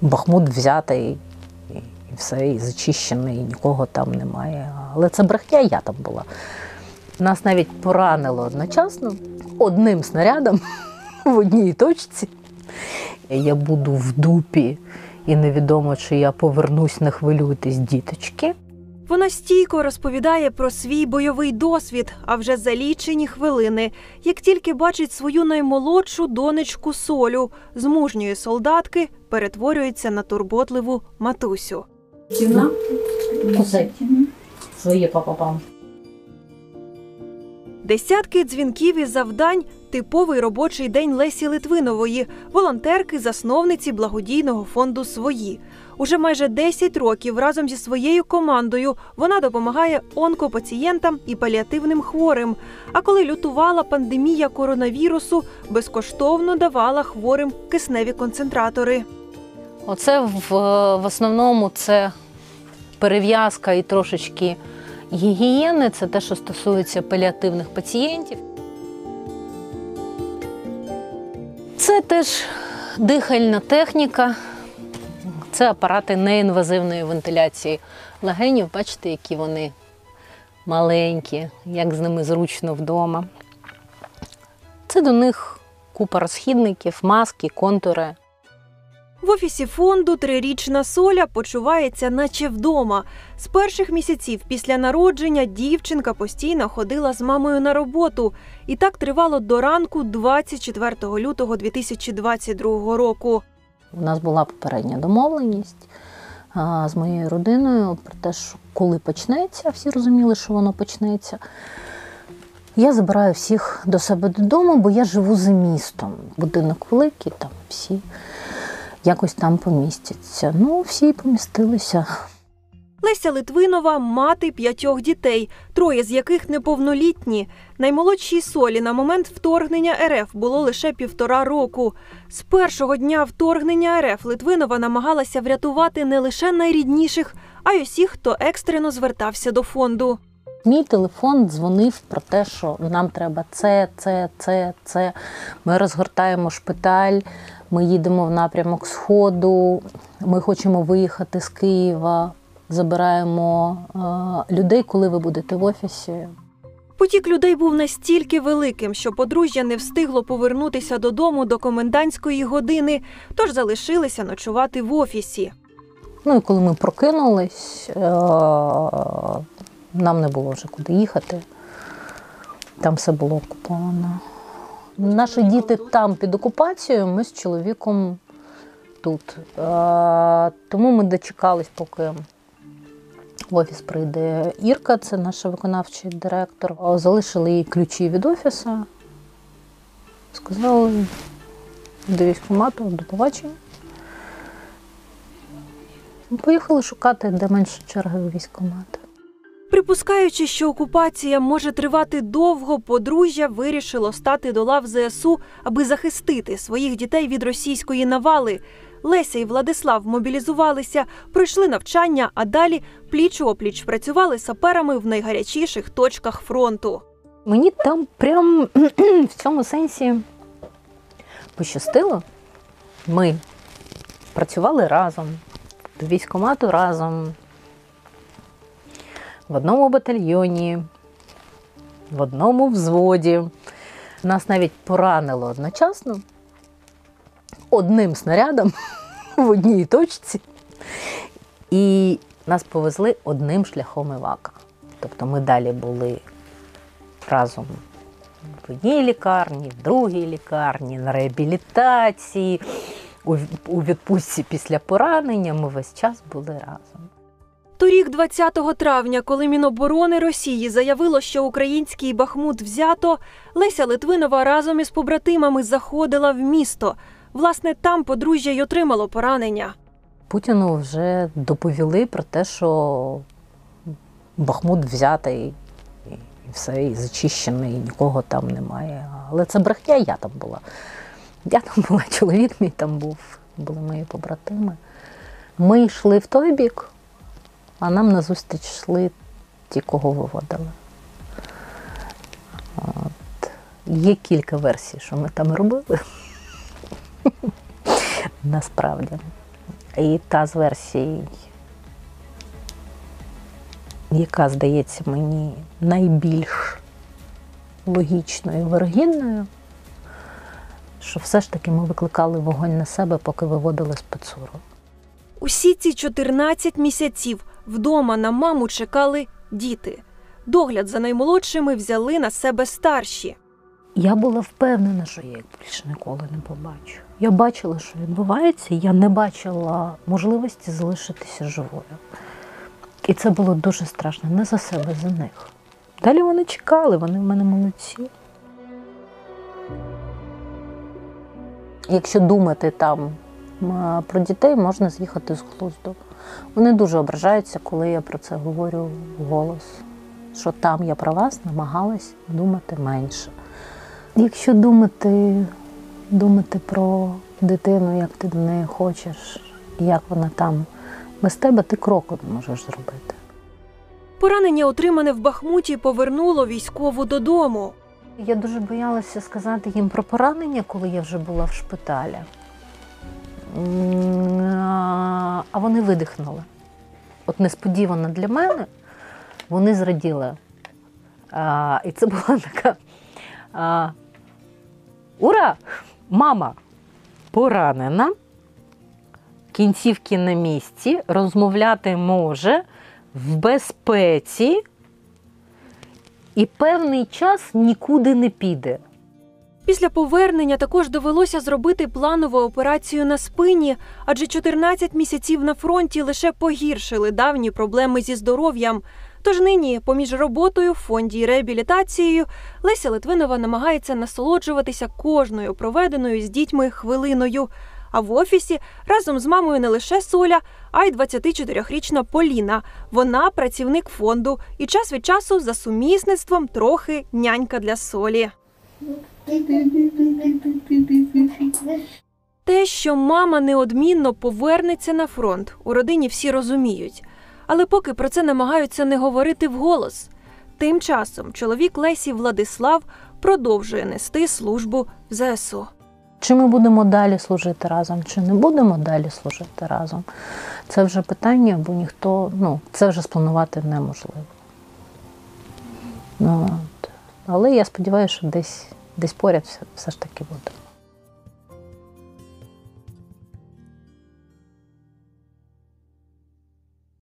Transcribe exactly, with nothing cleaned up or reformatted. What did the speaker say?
Бахмут взятий, і все, і зачищений, і нікого там немає. Але це брехня, я там була. Нас навіть поранило одночасно одним снарядом в одній точці. Я буду в дупі, і невідомо, чи я повернусь, не хвилюйтесь, діточки. Вона стійко розповідає про свій бойовий досвід, а вже за лічені хвилини, як тільки бачить свою наймолодшу донечку Солю, з мужньої солдатки перетворюється на турботливу матусю. Сімна? Усе. Своє папа-пам. Десятки дзвінків і завдань – типовий робочий день Лесі Литвинової, волонтерки, засновниці благодійного фонду «Свої». Уже майже десять років разом зі своєю командою вона допомагає онкопацієнтам і паліативним хворим. А коли лютувала пандемія коронавірусу, безкоштовно давала хворим кисневі концентратори. Оце в, в основному це перев'язка і трошечки гігієни, це те, що стосується паліативних пацієнтів. Це теж дихальна техніка, це апарати неінвазивної вентиляції легенів. Бачите, які вони маленькі, як з ними зручно вдома. Це до них купа розхідників, маски, контури. В офісі фонду трирічна Соля почувається наче вдома. З перших місяців після народження дівчинка постійно ходила з мамою на роботу. І так тривало до ранку двадцять четвертого лютого дві тисячі двадцять другого року. У нас була попередня домовленість а, з моєю родиною про те, що коли почнеться, всі розуміли, що воно почнеться. Я забираю всіх до себе додому, бо я живу за містом. Будинок великий, там всі якось там помістяться. Ну, всі помістилися. Леся Литвинова – мати п'ятьох дітей, троє з яких неповнолітні. Наймолодшій Солі на момент вторгнення РФ було лише півтора року. З першого дня вторгнення РФ Литвинова намагалася врятувати не лише найрідніших, а й усіх, хто екстрено звертався до фонду. Мій телефон дзвонив про те, що нам треба це, це, це, це. Ми розгортаємо шпиталь, ми їдемо в напрямок Сходу, ми хочемо виїхати з Києва, забираємо е, людей, коли ви будете в офісі. Потік людей був настільки великим, що подружжя не встигло повернутися додому до комендантської години, тож залишилися ночувати в офісі. Ну і коли ми прокинулись, е, нам не було вже куди їхати, там все було окуповано. Наші діти там під окупацією, ми з чоловіком тут. Е, тому ми дочекались, поки в офіс прийде Ірка, це наша виконавчий директор. Залишили їй ключі від офісу, сказали до військкомату, до побачення. Ми поїхали шукати, де менше черги у військкомат. Припускаючи, що окупація може тривати довго, подружжя вирішило стати до лав ЗСУ, аби захистити своїх дітей від російської навали. Леся і Владислав мобілізувалися, пройшли навчання, а далі пліч-опліч працювали саперами в найгарячіших точках фронту. Мені там прям в цьому сенсі пощастило. Ми працювали разом, до військкомату разом, в одному батальйоні, в одному взводі. Нас навіть поранило одночасно одним снарядом в одній точці. І нас повезли одним шляхом Івака. Тобто ми далі були разом в одній лікарні, в другій лікарні, на реабілітації, у відпустці після поранення. Ми весь час були разом. Торік, двадцятого травня, коли Міноборони Росії заявило, що український Бахмут взято, Леся Литвинова разом із побратимами заходила в місто. Власне, там подружжя й отримало поранення. Путіну вже доповіли про те, що Бахмут взятий, і все, і зачищений, і нікого там немає. Але це брехня, я там була. Я там була, чоловік мій там був, були мої побратими. Ми йшли в той бік, а нам назустріч йшли ті, кого виводили. От. Є кілька версій, що ми там робили. Насправді. І та з версій, яка здається мені найбільш логічною і вирогідною, що все ж таки ми викликали вогонь на себе, поки виводили спецуру. Усі ці чотирнадцять місяців вдома на маму чекали діти. Догляд за наймолодшими взяли на себе старші. Я була впевнена, що я їх більше ніколи не побачу. Я бачила, що відбувається, я не бачила можливості залишитися живою. І це було дуже страшно, не за себе, за них. Далі вони чекали, вони в мене молодці. Якщо думати там про дітей, можна з'їхати з глузду. Вони дуже ображаються, коли я про це говорю вголос. Що там я про вас намагалась думати менше. Якщо думати, думати про дитину, як ти до неї хочеш, як вона там без тебе, ти кроку не можеш зробити. Поранення, отримане в Бахмуті, повернуло військову додому. Я дуже боялася сказати їм про поранення, коли я вже була в шпиталі. А вони видихнули. От несподівано для мене вони зраділи. А, і це була така: а, ура! Мама поранена, кінцівки на місці, розмовляти може, в безпеці і певний час нікуди не піде. Після повернення також довелося зробити планову операцію на спині, адже чотирнадцять місяців на фронті лише погіршили давні проблеми зі здоров'ям. Тож нині, поміж роботою в фонді і реабілітацією, Леся Литвинова намагається насолоджуватися кожною проведеною з дітьми хвилиною. А в офісі разом з мамою не лише Соля, а й двадцятичотирирічна Поліна. Вона працівник фонду і час від часу за сумісництвом трохи нянька для Солі. Те, що мама неодмінно повернеться на фронт, у родині всі розуміють. Але поки про це намагаються не говорити вголос. Тим часом чоловік Лесі Владислав продовжує нести службу в зе ес о. Чи ми будемо далі служити разом, чи не будемо далі служити разом, це вже питання, бо ніхто, ну, це вже спланувати неможливо. Ну, от. Але я сподіваюся, що десь, десь поряд все, все ж таки буде.